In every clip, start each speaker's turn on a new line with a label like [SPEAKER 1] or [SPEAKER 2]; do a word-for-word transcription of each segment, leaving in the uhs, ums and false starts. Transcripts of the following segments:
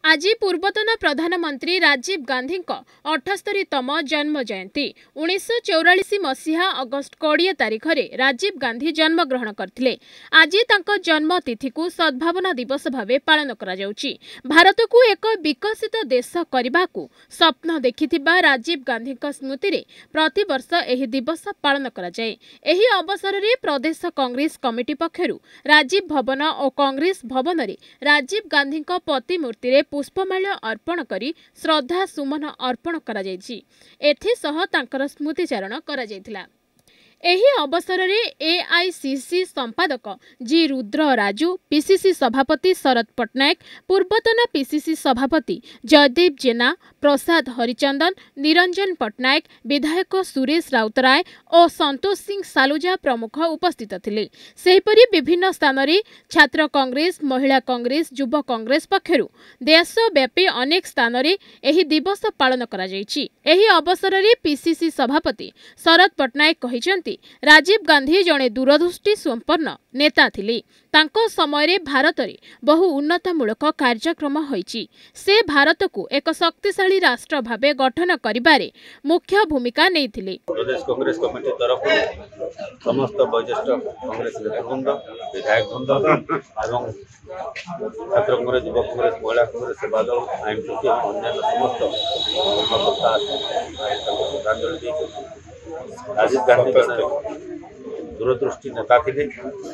[SPEAKER 1] आज पूर्वतन प्रधानमंत्री राजीव गांधी अठस्तरीतम जन्म जयंती उन्नीस चौराश मसीहा अगस्ट कोड़े तारीख में राजीव गांधी जन्म ग्रहण करते। आज तांको जन्म तिथि को सद्भावना दिवस भाव पालन करा जाउची। भारत को एक विकसित देश करने को स्वप्न देखिथिबा राजीव गांधी स्मृति में प्रतिवर्ष एही दिवस पालन करा जाए। एही अवसर में प्रदेश कांग्रेस कमिटी पक्षरु राजीव भवन और कांग्रेस भवन में राजीव गांधी प्रतिमूर्ति रे पुष्पमाल्य अर्पण करी श्रद्धा सुमन अर्पण करा जायछि। एथिसह तांकर स्मृतिचारण करा जायथिला। एही अवसर में एआईसीसी संपादक जी रुद्र राजू, पीसीसी सभापति शरद पट्टनायक, पूर्वतन पीसीसी सभापति जयदेव जेना, प्रसाद हरिचंदन, निरंजन पट्टनायक, विधायक सुरेश राउतराय और संतोष सिंह सालुजा प्रमुख उपस्थित थिले। सेहिपरि विभिन्न स्थान में छात्र कांग्रेस, महिला कांग्रेस, युवा कांग्रेस पक्षरु देशव्यापी अनेक स्थान में एही दिवस पालन करा जायछि। एही अवसर में पीसीसी सभापति शरद पट्टनायक कहिसंती राजीव गांधी जड़े दूरदृष्टि संपन्न नेता थिले। तांको समय रे भारत रे बहु उन्नतमूलक कार्यक्रम होईची। से भारत को एक शक्तिशाली राष्ट्र भावे गठन करिबारे मुख्य भूमिका नेइथिले।
[SPEAKER 2] प्रदेश कांग्रेस कमिटी तरफ समस्त वरिष्ठ कांग्रेस नेतृवृंद, विधायक वृंद एवं छात्र कांग्रेस, युवा कांग्रेस, महिला कांग्रेस, सेवा दल, आईन चौकी और अन्य समस्त कर्मकर्ता श्रद्धांजलि दी। राजीव गांधी दूरदृष्टि नेता थे।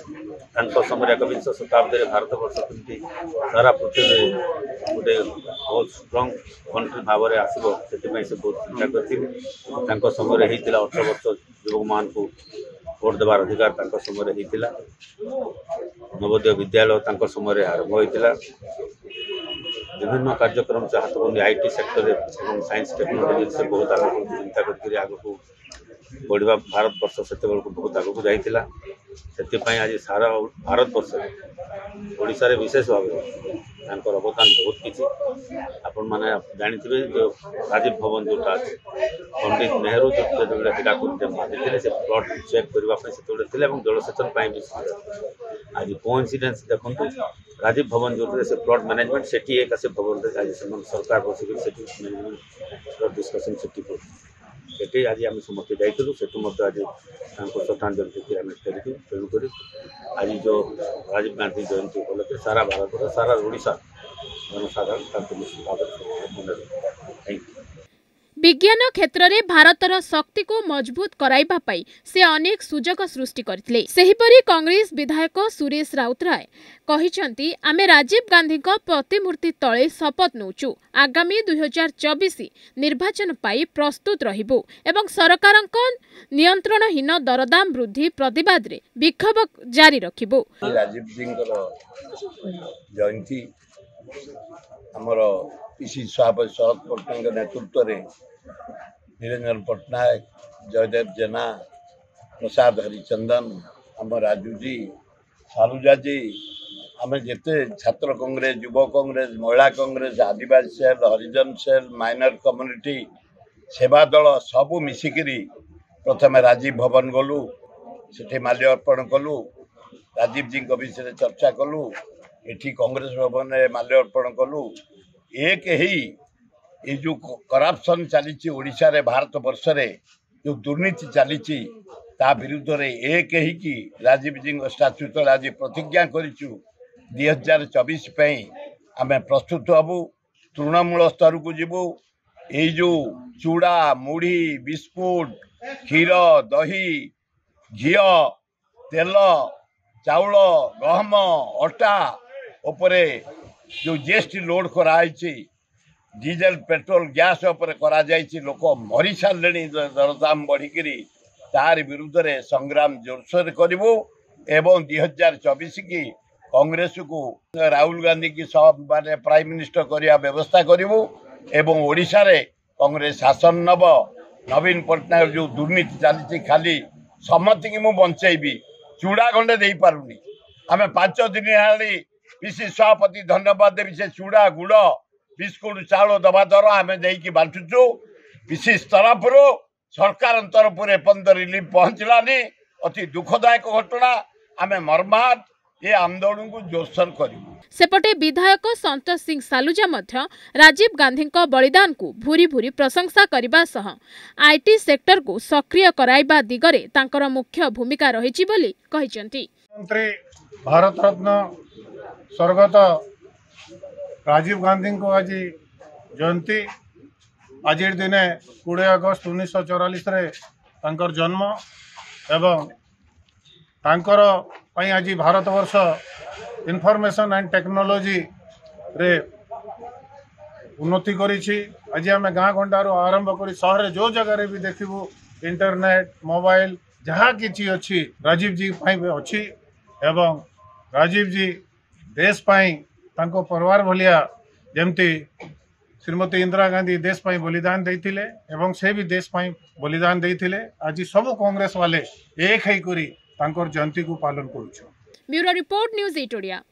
[SPEAKER 2] समय एकविंश शताब्दी में भारत वर्ष कमी सारा पृथ्वी गोटे बहुत स्ट्रंग कंट्री भाव में आसो से बहुत चिंता करते। समय होता अठर वर्ष युवक मान को भोट देवार अधिकार समय होता। नवोदय विद्यालय समय आरंभ होता। विभिन्न कार्यक्रम से हाथ बंदी आईटी सेक्टर और साइंस टेक्नोलॉजी से बहुत आगे चिंता करके आगे बढ़िया भारत वर्ष से बहुत आगक जाइला। से आज सारा भारत वर्ष ओडिशा रे विशेष भाव में अवदान बहुत किसी आपण मैंने जानी जो राजीव भवन जोटा पंडित नेहरू जो से प्लॉट चेक करने जलसेचन भी आज कोइंसिडेंस देखो राजीव भवन जो से प्लॉट मैनेजमेंट से एक भवन आज सरकार बस डिस्कसन से आज आम समस्त जाइलु से आज श्रद्धांजलि आम फेरिक तेणुक आज जो राजीव गांधी जयंती उपलक्षे सारा भारत सारा ओडिशा जनसाधारण
[SPEAKER 1] विज्ञान क्षेत्र में भारतर शक्ति को मजबूत कराइबा पाई से अनेक सुजोग सृष्टि करथिले। सेहिपरि कांग्रेस विधायक सुरेश राउतराय कहिसंती आमे राजीव गांधी को प्रतिमूर्ति तले शपथ नौचु। आगामी दुई हजार चौबीस निर्वाचन पाई प्रस्तुत रहिबो एवं सरकारक नियंत्रणहीन दरदाम वृद्धि प्रतिवाद रे विक्षोभ जारी रखिबो।
[SPEAKER 3] राजीव जी जयंती हमर पीसी सभापति शरद पट्टनायक नेतृत्व में निरंजन पट्टनायक, जयदेव जेना, प्रसाद हरिचंदन, आम राजू जी, सालुजा जी, आम जिते छात्र कांग्रेस, युवा कांग्रेस, महिला कांग्रेस, आदिवासी सेल, हरिजन cell, minor community, Seva Dal सबू मिसिकी प्रथम राजीव भवन गलु, से माल्य अर्पण कलु, राजीव जी विषय चर्चा कलु, एठी कांग्रेस भवन में माल्य अर्पण कलु। एक ही ये जो करप्शन चली ओडिशा रे भारत वर्ष रे जो दुर्नीति चली ता विरुद्ध रे एक ही की राजीव जी स्टाच्यू तले आज प्रतिज्ञा करिचु दुई हजार चौबीस आम प्रस्तुत हबू। तृणमूल स्तर को जीवु। ये जो चूड़ा, मुढ़ी, बिस्कुट, क्षीर, दही, घी, तेल, चाउल, गहम, अटा उपरे जो जीएसटी लोड कराई, डीजेल पेट्रोल गैस उपर करा जायछि, लोक मरी सारे दरदाम बढ़िकी तार विरुद्ध रे संग्राम जोरसोर करूँ एवं दुई हजार चौबीस की कांग्रेस को राहुल गांधी की सब माने प्राइम मिनिस्टर करने व्यवस्था करूँ एवं ओडिशा रे कांग्रेस शासन नब। नवीन पट्टनायक जो दुर्नीति चली खाली समति की मु बंचेबी चूड़ा खंडे दे पारुनी। आम पांच दिन हेली पीसी सभापति धन्यवाद देवी से चूड़ा, गुड़, बिस्कुट, चाउल दबा दर आम देकी बांटुचु। पीसी तरफ सरकार तरफ एपर्त रिलीफ पहुंचलानी। अति दुखदायक घटना। आम मर्माहत ये आंदोलन को जोरसोर करिबु।
[SPEAKER 1] सेपटे विधायक संतोष सिंह सालुजा मध्य राजीव गांधी बलिदान को भूरी भूरी प्रशंसा करने सह आईटी सेक्टर को सक्रिय कराइबा दिगरे तांकर मुख्य भूमिका रही बोली कहिसेंती।
[SPEAKER 4] मंत्री भारत रत्न स्वर्गत राजीव गांधी को आज जयंती आज दिन कोड़े अगस्त उन्नीस चौरालीस जन्म एवं तांकर आज भारत वर्ष इनफॉरमेशन एंड टेक्नोलॉजी रे उन्नति करिछि। आज आम गाँ गंडार आरंभ कर सहर जो जगह भी देखू इंटरनेट मोबाइल जहाँ किसी अच्छी राजीव जी अच्छी एवं राजीव जी देश पाई तांको परिवार भलिया जमती श्रीमती इंदिरा गांधी देश पाई बलिदान देथिले एवं से भी देश पाई बलिदान देथिले। आज सब कांग्रेस वाले एक है करी तांकर जयंती को पालन करूछु।
[SPEAKER 1] Bureau report news at Odia.